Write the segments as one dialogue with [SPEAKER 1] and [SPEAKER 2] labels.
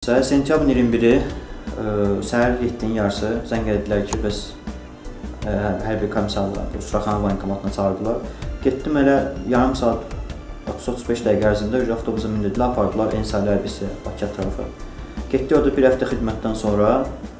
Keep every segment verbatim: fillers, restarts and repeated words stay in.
[SPEAKER 1] Sentyabrın iyirmi biri səhər yeddinin yarısı zəng edildilər ki, bəs hərbi komissarlar Suraxanı voyinkomatına çağırdılar. Getdim elə yarım saat otuz otuz beş dəqiqə ərzində avtobusa mindirdilər, apardılar Ensali hərbisə Bakı tərəfə. Getdi orada bir həftə xidmətdən sonra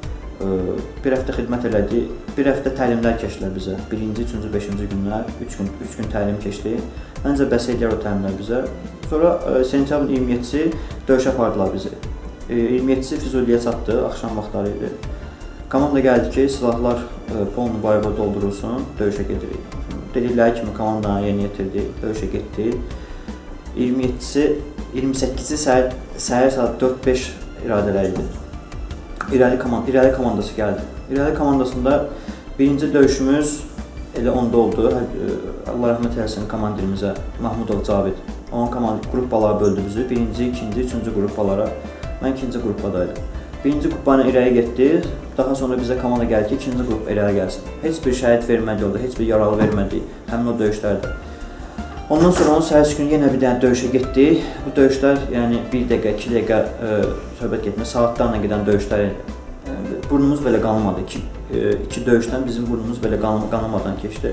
[SPEAKER 1] bir həftə xidmət elədi, bir həftə təlimlər keçdilər bizə. Birinci, üçüncü, beşinci günlər, üç gün, üç gün təlim keçdi. Məncə bəs eləyər o təlimlər bizə. Sonra sentyabrın iyirmi yeddisi döyüşə apardılar bizi. iyirmi yeddisi Füzuliyə çatdı, axşam vaxtları idi. Komanda gəldi ki, silahlar polnu bayıba doldurulsun, döyüşə gedirik. Dedikləri kimi komandanı yerinə yetirdi, döyüşə getdi. iyirmi yeddisi, iyirmi səkkizisi səhər, səhər saat dörd beş iradələri idi. İrəli, komand İrəli komandası gəldi. İrəli komandasında birinci döyüşümüz elə onda oldu. Allah rəhmət eləsin komandirimizə, Mahmudov Cavid. Onun komand qruppalara böldü bizi. Birinci, ikinci, üçüncü qruppalara. Mən ikinci qruppadaydım. Birinci qruppanı irəli getdi. Daha sonra bizə komanda gəldi ki, ikinci qrup irəli gəlsin. Heç bir şəhid vermədi orada, heç bir yaralı vermədi həmin o döyüşlərdə. Ondan sonra onun səhərsi günü yenə bir dənə döyüşə getdi. Bu döyüşlər, yəni bir dəqiqə, iki dəqiqə e, söhbət getmə, saatlarla gedən döyüşlər. E, burnumuz belə qanamadı. İki, e, iki döyüşdən bizim burnumuz belə qan qanamadan keçdi.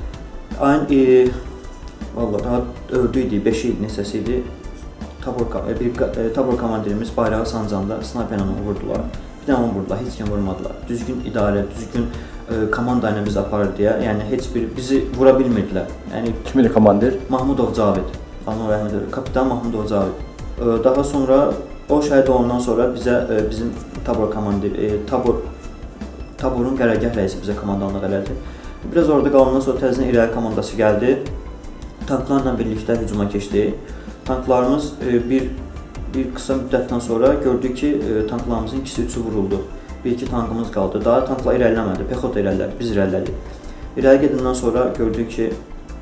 [SPEAKER 1] Ayın e, vallahi daha dördü idi, beşi idi, neçəsi idi. Tabor, bir, e, tabor komandirimiz bayrağı sancanda snayperlə onu vurdular. Bir dənə onu vurdular, heç kim vurmadılar. Düzgün idarə, düzgün e, komanda ilə bizi aparır deyə, yəni heç bir bizi vura bilmirdilər. Yəni
[SPEAKER 2] kim idi komandir?
[SPEAKER 1] Mahmudov Cavid. Allah rəhmət eləsin. Kapitan Mahmudov Cavid. E, daha sonra o şəhid olandan sonra bizə e, bizim tabor komandir, e, tabor taborun qərargah rəisi bizə komandanlıq elədi. Biraz orada qalandan sonra təzədən irəli komandası gəldi. Tanklarla birlikdə hücuma keçdi. Tanklarımız e, bir bir qısa müddətdən sonra gördük ki, e, tanklarımızın ikisi üçü vuruldu. Bir iki tankımız qaldı. Daha tanklar irəliləmədi, pexota irəlilədi, biz irəlilədik. İrəli gedəndən sonra gördük ki,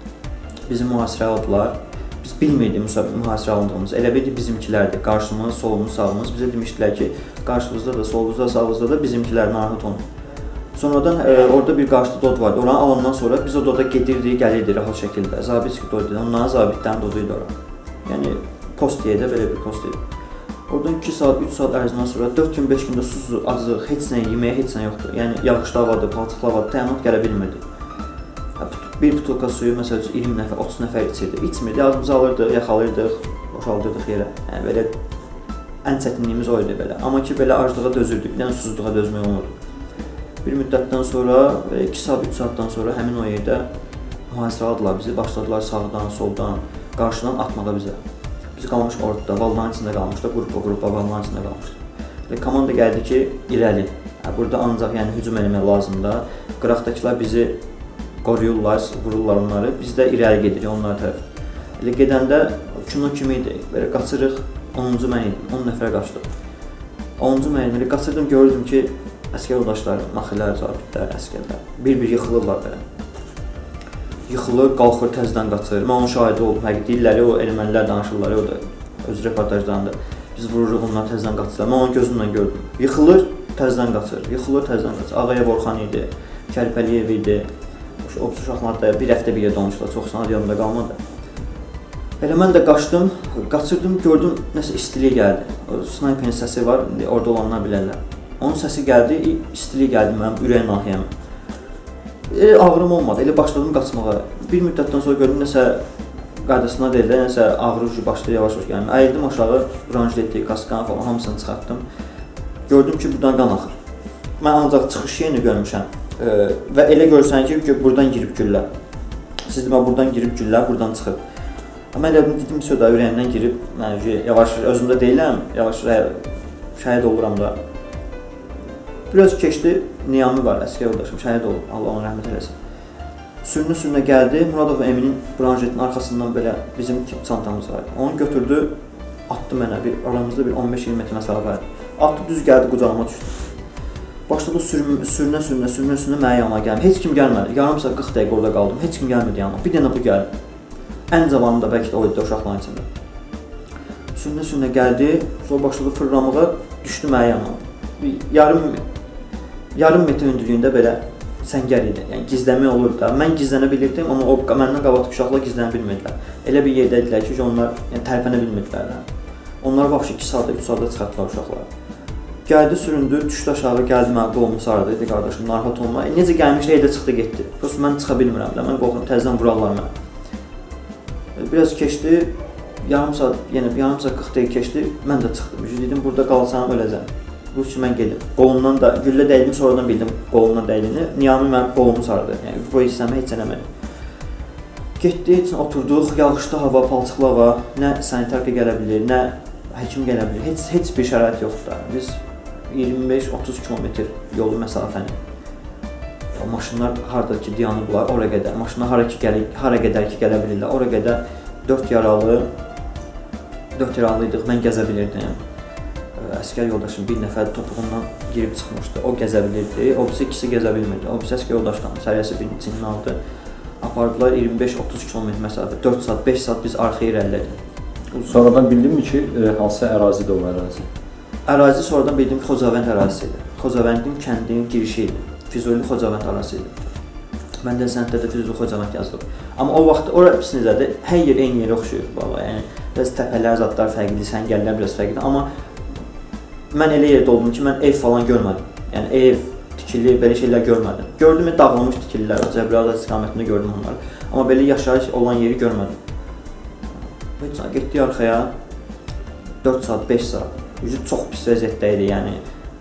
[SPEAKER 1] bizi mühasirəyə aldılar. Biz bilmirdik mühasirə alındığımız. Elə bildik bizimkilərdir. Qarşımız, solumuz, sağımız. Bizə demişdilər ki, qarşımızda da, solumuzda da, sağımızda da bizimkilər, narahat olun. Sonradan e, orada bir qarşıda dod vardı. Oranı alandan sonra biz o doda gedirdik, gəlirdik rahat şəkildə. Zabitski dod idi. Onların zabitlərin dodu idi ora. Yəni post deyə də belə bir post idi. Oradan iki saat, üç saat ərzindən sonra dörd gün, beş gündə susuz, acıq, heç nə yeməyə heç nə yoxdur. Yəni yağışlar vardı, palçıqlar vardı, təminat gələ bilmirdi. Bir butulka suyu məsəl üçün iyirmi nəfər, otuz nəfər içirdi. İçmirdi, ağzımızı alırdıq, yaxalırdıq, boşaldırdıq yerə. Yəni belə ən çətinliyimiz o idi belə. Amma ki belə aclığa dözürdük, bir dənə susuzluğa dözmək olmurdu. Bir müddətdən sonra, iki saat, üç saatdan sonra həmin o yerdə mühasirə aldılar bizi, başladılar sağdan, soldan, qarşıdan atmağa bizə. Biz qalmış ortada, valların içində qalmışdı, qrupa-qrupa valların içində qalmışdı. Komanda gəldi ki, irəli. Burada ancaq yəni hücum eləmək lazımdır. Qıraqdakılar bizi qoruyurlar, vururlar onları. Biz də irəli gedirik onlara tərəf. Elə gedəndə kino kimi idi. Belə qaçırıq, onuncu mən idim, on nəfərə qaçdıq. onuncu mən idim, qaçırdım, gördüm ki, əskər yoldaşlar, maxilər, zabitlər, əskərlər bir-bir yıxılırlar belə. Yıxılır, qalxır, təzədən qaçır. Mən onun şahidi oldum. Həqiqi dilləri o ermənilər danışırlar, o da öz reportajlarında. Biz vururuq, onlar təzədən qaçırlar. Mən onun gözümlə gördüm. Yıxılır, təzədən qaçır. Yıxılır, təzədən qaçır. Ağayev Orxan idi, Kərpəliyev idi. O uşaqlar da bir həftə bir yerdə olmuşlar. Çox sana yanımda qalmadı. Elə mən də qaçdım, qaçırdım, gördüm nəsə istilik gəldi. O snayperin səsi var, orada olanlar bilərlər. Onun səsi gəldi, istilik gəldi mənim ürək nahiyəmə. E, ağrım olmadı, elə başladım qaçmağa. Bir müddətdən sonra gördüm, nəsə qaydasına deyildi, nəsə ağrı ucu başladı yavaş-yavaş gəlmə. Əyildim aşağı, ranjletli, kaskan falan, hamısını çıxartdım. Gördüm ki, buradan qan axır. Mən ancaq çıxış yerini görmüşəm e, və elə görsən ki, buradan girib güllər. Siz demə, buradan girib güllər, buradan çıxır. Mən elə dedim, södə ürəyimdən girib, yəni, yavaş, özümdə deyiləm, yavaş şəhid oluram da. Biraz keçdi, Niyami var, əskər yoldaşım, şəhid olub, Allah ona rəhmət eləsin. Sürünə-sürünə gəldi, Muradov Eminin branjetinin arxasından belə bizim çantamız var. Onu götürdü, atdı mənə, bir, aramızda bir on beş iyirmi metr məsafə var. Atdı, düz gəldi, qucağıma düşdü. Başladı sürünə-sürünə, sürünə-sürünə mənə yanıma gəldi. Heç kim gəlmədi, yarım saat qırx dəqiqə orada qaldım, heç kim gəlmədi yanıma. Bir dənə bu gəldi. Ən cavanı da bəlkə də o idi uşaqların içində. Sürünə-sürünə gəldi, sonra başladı fırlamağa, düşdü mənə yanıma. Yarım yarım metr hündürlüyündə belə səngər idi. Yəni gizlənmək olurdu da. Mən gizlənə bilirdim, amma o məndən qabaqdakı uşaqlar gizlənə bilmirdilər. Elə bir yerdə idilər ki, onlar yəni tərpənə bilmirdilər. Onlar vəbşi iki saatda, üç saatda çıxartdılar uşaqları. Gəldi, süründü, düşdü aşağı, gəldi mənə qolumu sardı, dedi qardaşım, narahat olma. E, necə gəlmişdi, evdə çıxdı, getdi. Prosto mən çıxa bilmirəm də, mən qorxum, təzədən vurarlar mənə. E, biraz keçdi, yarım saat, yenə yarım saat qırx dəqiqə keçdi, mən də çıxdım. Dedim, burada qalsam, öləcəm. Bu ki, mən gedim. Qolumdan da, güllə dəydim, sonradan bildim qolumdan dəydiyini. Niyami mənim qolumu sardı, yəni bu hissəmə heç eləmədi. Getdi, heç oturduq, yağışlı hava, palçıqlı hava, nə sanitarka gələ bilir, nə həkim gələ bilir, heç, heç bir şərait yoxdur. Biz iyirmi beş otuz kilometr yolu məsafəni. Maşınlar harada ki, dayanıblar, ora qədər. Maşınlar hara, ki, gəlir, hara qədər ki, gələ bilirlər, ora qədər dörd yaralı, dörd yaralıydıq, mən gəzə bilirdim. Əskər yoldaşım bir nəfər topuğundan girib çıxmışdı, o gəzə bilirdi, o birisi ikisi gəzə bilmirdi. O birisi əskər yoldaşdan, səriyəsi birinin içinin aldı. Apardılar iyirmi beş otuz kilometr məsafə, dörd saat, beş saat biz arxaya irəlilədik.
[SPEAKER 2] Sonradan bildinmi ki, hansı ərazidə o ərazi?
[SPEAKER 1] Ərazi sonradan bildim ki, Xocavənd ərazisi idi. Xocavəndin kəndinin girişi idi. Füzuli Xocavənd ərazisi idi. Məndə sənəddə də Füzuli Xocavənd yazılıb. Amma o vaxt ora pis necədir? Hər yer eyni yerə oxşuyur valla. Yəni biraz təpələr, zadlar fərqlidir, səngərlər biraz fərqlidir. Amma mən elə yerdə oldum ki, mən ev falan görmədim. Yəni ev, tikili, belə şeylər görmədim. Gördüm, dağılmış tikililər, Cəbrayıl istiqamətində gördüm onları. Amma belə yaşayış olan yeri görmədim. Heç getdik arxaya, dörd saat, beş saat. Yüzü çox pis vəziyyətdə idi, yəni.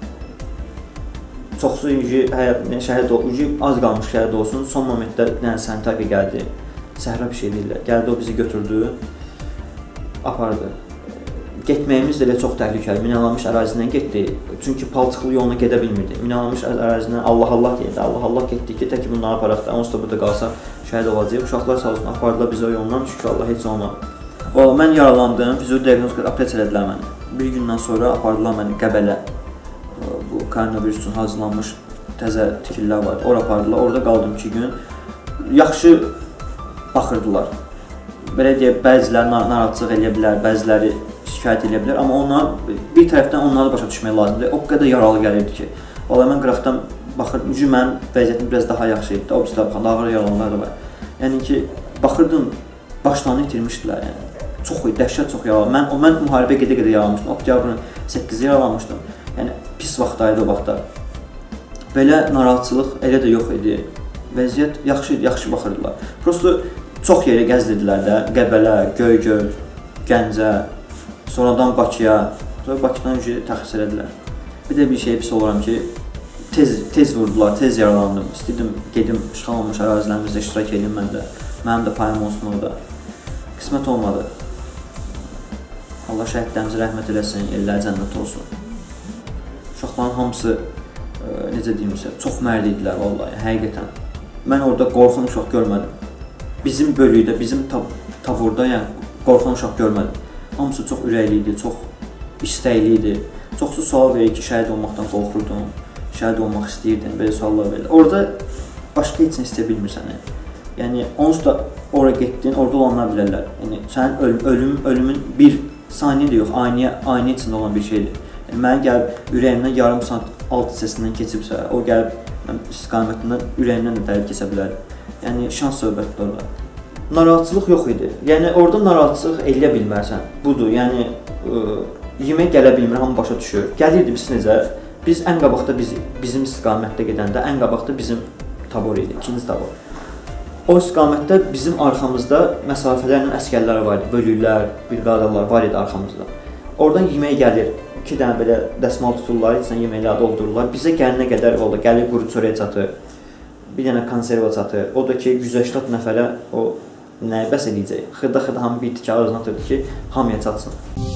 [SPEAKER 1] Çoxsu şəhid olsun, az qalmış şəhid olsun. Son momentdə yəni, sanitarka gəldi. Səhra bir şey deyirlər. Gəldi, o bizi götürdü, apardı. Getməyimiz də elə çox təhlükəli. Minalanmış ərazidən getdi. Çünki palçıqlı yoluna gedə bilmirdi. Minalanmış ərazidən Allah Allah deyildi. Allah Allah getdik ki, tək ki bunları aparaq da, onsuz da burada qalsa şəhid olacaq. Uşaqlar sağ olsun apardılar bizi o yoldan. Şükür Allah heç olmadı. Valla mən yaralandım. Fizioloji diaqnostika operasiya elədilər məni. Bir gündən sonra apardılar məni Qəbələ. Bu koronavirus üçün hazırlanmış təzə tikillər var. Ora apardılar. Orada qaldım iki gün. Yaxşı baxırdılar. Belə deyək, bəziləri narahatçılıq eləyə bilər, bəziləri şikayət edə bilər, amma onlar bir tərəfdən onları başa düşmək lazımdır. O qədər yaralı gəlirdi ki, vallahi mən qıraqdan baxırdım, ucu mənim vəziyyətim biraz daha yaxşı idi, o birisi baxanda ağır yaralanlar da var. Yəni ki, baxırdım, başlarını itirmişdilər, yəni. Çox idi, dəhşət çox yaralı. Mən, o, mən müharibə gedə-gedə yaralanmışdım, oktyabrın səkkizi yaralanmışdım. Yəni, pis vaxtdaydı o vaxtda. Belə narahatçılıq elə də yox idi. Vəziyyət yaxşı idi, yaxşı baxırdılar. Prosto çox yerə gəzdirdilər də, Qəbələ, Göygöl, Gəncə, sonradan Bakıya, sonra Bakıdan ücret təxsis elədilər. Bir də bir şey pis oluram ki, tez, tez vurdular, tez yaralandım. İstədim, gedim, işğal olmuş ərazilərimizdə iştirak edeyim mən də. Mənim də payım olsun orada. Qismət olmadı. Allah şəhidlərimizə rəhmət eləsin, ellər cənnət olsun. Uşaqların hamısı, e, necə deyimsə, çox mərd idilər vallahi, həqiqətən. Mən orada qorxan uşaq görmədim. Bizim bölükdə, bizim tab taburda yəni, qorxan uşaq görmədim. Hamısı çox ürəkli idi, çox istəkli idi. Çoxsu sual verir ki, şəhid olmaqdan qorxurdum, şəhid olmaq istəyirdim, belə suallar verir. Orada başqa heç nə istəyə bilmirsən. Yəni, onsuz da ora getdin, orada olanlar bilərlər. Yəni, sənin ölüm, ölüm, ölümün bir saniyə də yox, ayniyə, ayniyə içində olan bir şeydir. Yəni, mənə gəlib ürəyimdən yarım saat alt hissəsindən keçibsə, o gəlib istiqamətindən ürəyimdən də dəlib keçə bilər. Yəni, şans söhbətdir orada. Narahatçılıq yox idi. Yəni, orada narahatçılıq eləyə bilmərsən. Budur, yəni, ə, yemək gələ bilmir, hamı başa düşür. Gəlirdi biz necə? Biz ən qabaqda biz, bizim istiqamətdə gedəndə, ən qabaqda bizim tabor idi, ikinci tabor. O istiqamətdə bizim arxamızda məsafələrlə əskərlər var idi, bölüklər, briqadalar var idi arxamızda. Oradan yemək gəlir, iki dənə belə dəsmal tuturlar, içinə yeməkləri doldururlar. Bizə gəlinə qədər oldu, gəlir quru çörək çatır, bir dənə konserva çatır. O da ki, yüz səksən nəfərə o nəyə bəs edəcək? Xırda-xırda hamı bir tikə ağzına atırdı ki, hamıya çatsın.